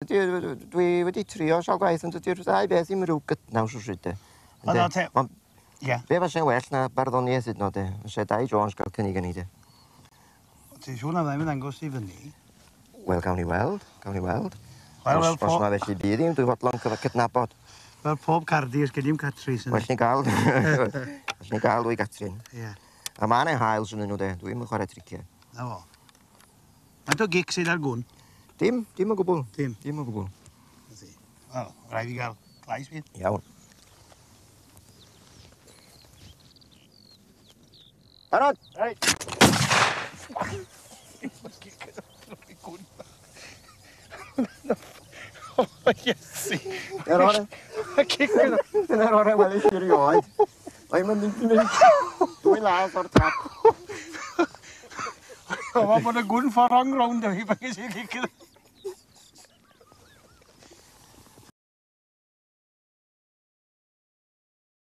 dwi wedi trio sial gwaith, ond dydy'r ddau beth ddim rhyw gydnaws o sryd. Be fa sy'n well na barddoniaeth ydno, de? Fe Dai Jones gael cynnig yn ni, de? Ti'n siŵr na ddau'n ddangos i fyny? Wel, gawn ni weld. Os na felly byd i'n dwi fodlon cydnabod. Fel pob cardir, gyda'n Catrice. Well ni gael dwi Catrin. A ma'n ei haels yn nhw, de. Dwi'n chwarae triciau. Na fo. Faint o gic sydd ar gwn? Dim o gwbl. Dim o gwbl. Wel, rhaid i gael glais byd. Iawn. Barod! Reit. O, Iesu. Dyna'r orau welis i'r ioed. Mae'n mynd dwy las o'r trap. O, mae bod y gwn ffordd rong rownd o hi, fe gys i'n gic.